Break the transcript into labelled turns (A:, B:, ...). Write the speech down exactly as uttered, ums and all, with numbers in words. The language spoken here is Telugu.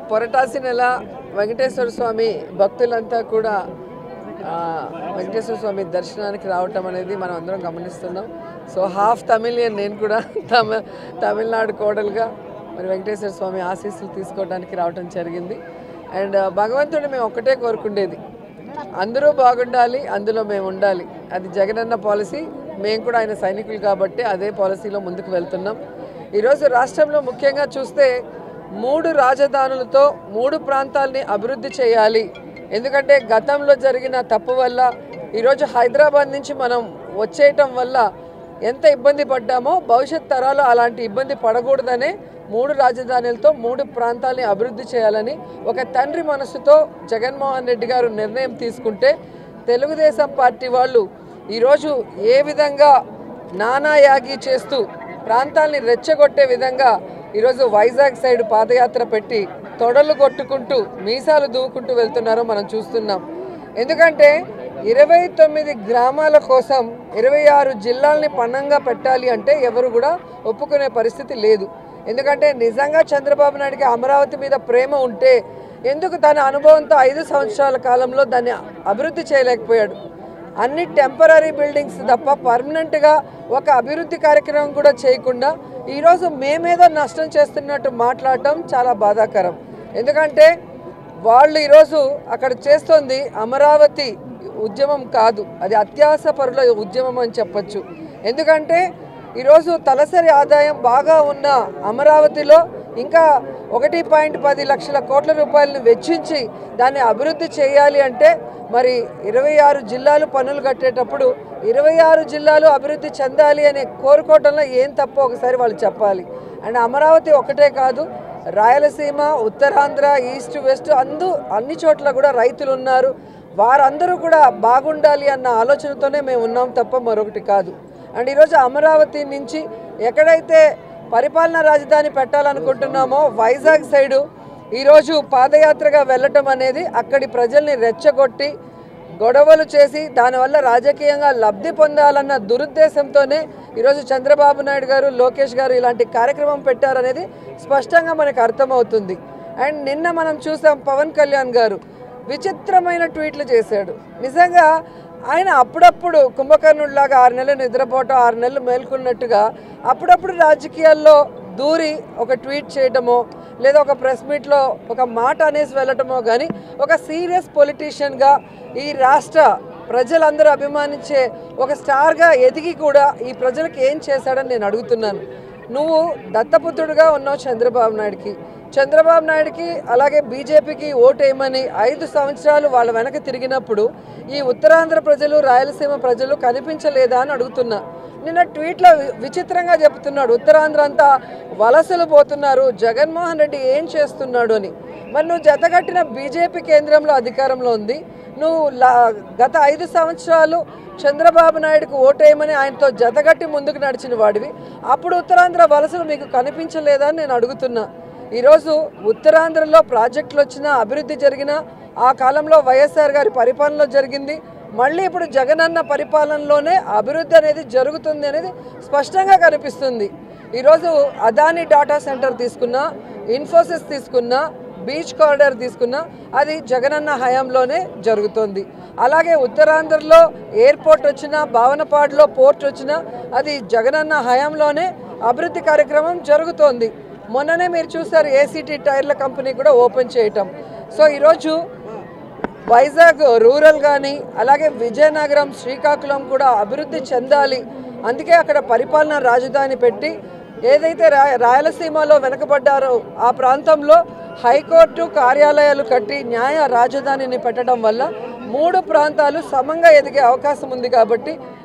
A: పొరటాసి నెల వెంకటేశ్వర స్వామి భక్తులంతా కూడా వెంకటేశ్వర స్వామి దర్శనానికి రావటం అనేది మనం అందరం గమనిస్తున్నాం. సో హాఫ్ తమిళియన్ నేను కూడా తమి తమిళనాడు కోడలుగా మరి వెంకటేశ్వర స్వామి ఆశీస్సులు తీసుకోవడానికి రావటం జరిగింది. అండ్ భగవంతుడిని మేము ఒక్కటే కోరుకుండేది, అందరూ బాగుండాలి, అందులో మేము ఉండాలి. అది జగనన్న పాలసీ. మేము కూడా ఆయన సైనికులు కాబట్టి అదే పాలసీలో ముందుకు వెళ్తున్నాం. ఈరోజు రాష్ట్రంలో ముఖ్యంగా చూస్తే మూడు రాజధానులతో మూడు ప్రాంతాలని అభివృద్ధి చేయాలి. ఎందుకంటే గతంలో జరిగిన తప్పు వల్ల ఈరోజు హైదరాబాద్ నుంచి మనం వచ్చేయటం వల్ల ఎంత ఇబ్బంది పడ్డామో భవిష్యత్ తరాలు అలాంటి ఇబ్బంది పడకూడదనే మూడు రాజధానులతో మూడు ప్రాంతాలని అభివృద్ధి చేయాలని ఒక తండ్రి మనసుతో జగన్మోహన్ రెడ్డి గారు నిర్ణయం తీసుకుంటే తెలుగుదేశం పార్టీ వాళ్ళు ఈరోజు ఏ విధంగా నానాయాగి చేస్తూ ప్రాంతాలని రెచ్చగొట్టే విధంగా ఈరోజు వైజాగ్ సైడ్ పాదయాత్ర పెట్టి తొడలు కొట్టుకుంటూ మీసాలు దూకుంటూ వెళ్తున్నారో మనం చూస్తున్నాం. ఎందుకంటే ఇరవై తొమ్మిది గ్రామాల కోసం ఇరవై ఆరు జిల్లాల్ని పన్నంగా పెట్టాలి అంటే ఎవరు కూడా ఒప్పుకునే పరిస్థితి లేదు. ఎందుకంటే నిజంగా చంద్రబాబు నాయుడికి అమరావతి మీద ప్రేమ ఉంటే ఎందుకు తన అనుభవంతో ఐదు సంవత్సరాల కాలంలో దాన్ని అభివృద్ధి చేయలేకపోయాడు? అన్ని టెంపరీ బిల్డింగ్స్ తప్ప పర్మనెంట్గా ఒక అభివృద్ధి కార్యక్రమం కూడా చేయకుండా ఈరోజు మేమేదో నష్టం చేస్తున్నట్టు మాట్లాడటం చాలా బాధాకరం. ఎందుకంటే వాళ్ళు ఈరోజు అక్కడ చేస్తుంది అమరావతి ఉద్యమం కాదు, అది అత్యాస పరుల ఉద్యమం అని చెప్పచ్చు. ఎందుకంటే ఈరోజు తలసరి ఆదాయం బాగా ఉన్న అమరావతిలో ఇంకా ఒకటి పాయింట్ పది లక్షల కోట్ల రూపాయలను వెచ్చించి దాన్ని అభివృద్ధి చేయాలి అంటే మరి ఇరవై ఆరు జిల్లాలు పన్నులు కట్టేటప్పుడు ఇరవై ఆరు జిల్లాలు అభివృద్ధి చెందాలి అనే కోరుకోవటంలో ఏం తప్పో ఒకసారి వాళ్ళు చెప్పాలి. అండ్ అమరావతి ఒకటే కాదు, రాయలసీమ, ఉత్తరాంధ్ర, ఈస్ట్ వెస్ట్ అందు అన్ని చోట్ల కూడా రైతులు ఉన్నారు. వారందరూ కూడా బాగుండాలి అన్న ఆలోచనతోనే మేము ఉన్నాం తప్ప మరొకటి కాదు. అండ్ ఈరోజు అమరావతి నుంచి ఎక్కడైతే పరిపాలనా రాజధాని పెట్టాలనుకుంటున్నామో వైజాగ్ సైడు ఈరోజు పాదయాత్రగా వెళ్ళటం అనేది అక్కడి ప్రజల్ని రెచ్చగొట్టి గొడవలు చేసి దానివల్ల రాజకీయంగా లబ్ధి పొందాలన్న దురుద్దేశంతోనే ఈరోజు చంద్రబాబు నాయుడు గారు, లోకేష్ గారు ఇలాంటి కార్యక్రమం పెట్టారనేది స్పష్టంగా మనకు అర్థమవుతుంది. అండ్ నిన్న మనం చూసాం పవన్ కళ్యాణ్ గారు విచిత్రమైన ట్వీట్లు చేశాడు. నిజంగా ఆయన అప్పుడప్పుడు కుంభకర్ణుడిలాగా ఆరు నెలలు నిద్రపోవటం, ఆరు నెలలు మేల్కొన్నట్టుగా అప్పుడప్పుడు రాజకీయాల్లో దూరి ఒక ట్వీట్ చేయటమో లేదా ఒక ప్రెస్ మీట్లో ఒక మాట అనేసి వెళ్ళటమో కానీ ఒక సీరియస్ పొలిటీషియన్గా ఈ రాష్ట్ర ప్రజలందరూ అభిమానించే ఒక స్టార్గా ఎదిగి కూడా ఈ ప్రజలకు ఏం చేశాడని నేను అడుగుతున్నాను. నువ్వు దత్తపుత్రుడుగా ఉన్నావు చంద్రబాబు నాయుడికి. చంద్రబాబు నాయుడికి అలాగే బీజేపీకి ఓటేయమని ఐదు సంవత్సరాలు వాళ్ళ వెనక తిరిగినప్పుడు ఈ ఉత్తరాంధ్ర ప్రజలు, రాయలసీమ ప్రజలు కనిపించలేదా అని అడుగుతున్నా. నిన్న ట్వీట్లో విచిత్రంగా చెప్తున్నాడు, ఉత్తరాంధ్ర అంతా వలసలు పోతున్నారు, జగన్మోహన్ రెడ్డి ఏం చేస్తున్నాడు అని. మరి నువ్వు జతగట్టిన బీజేపీ కేంద్రంలో అధికారంలో ఉంది. నువ్వు గత ఐదు సంవత్సరాలు చంద్రబాబు నాయుడుకు ఓటేయమని ఆయనతో జతగట్టి ముందుకు నడిచిన వాడివి. అప్పుడు ఉత్తరాంధ్ర వలసలు మీకు కనిపించలేదా అని నేను అడుగుతున్నా. ఈరోజు ఉత్తరాంధ్రలో ప్రాజెక్టులు వచ్చినా, అభివృద్ధి జరిగినా ఆ కాలంలో వైఎస్ఆర్ గారి పరిపాలనలో జరిగింది. మళ్ళీ ఇప్పుడు జగనన్న పరిపాలనలోనే అభివృద్ధి అనేది జరుగుతుంది అనేది స్పష్టంగా కనిపిస్తుంది. ఈరోజు అదానీ డాటా సెంటర్ తీసుకున్నా, ఇన్ఫోసిస్ తీసుకున్నా, బీచ్ కారిడార్ తీసుకున్నా అది జగనన్న హయాంలోనే జరుగుతుంది. అలాగే ఉత్తరాంధ్రలో ఎయిర్పోర్ట్ వచ్చినా, భావనపాడులో పోర్ట్ వచ్చినా అది జగనన్న హయాంలోనే అభివృద్ధి కార్యక్రమం జరుగుతోంది. మొన్ననే మీరు చూసారు ఏసీటీ టైర్ల కంపెనీ కూడా ఓపెన్ చేయటం. సో ఈరోజు వైజాగ్ రూరల్ కానీ అలాగే విజయనగరం, శ్రీకాకుళం కూడా అభివృద్ధి చెందాలి. అందుకే అక్కడ పరిపాలనా రాజధాని పెట్టి ఏదైతే రా రాయలసీమలో వెనకబడ్డారో ఆ ప్రాంతంలో హైకోర్టు కార్యాలయాలు కట్టి న్యాయ రాజధానిని పెట్టడం వల్ల మూడు ప్రాంతాలు సమంగా ఎదిగే అవకాశం ఉంది. కాబట్టి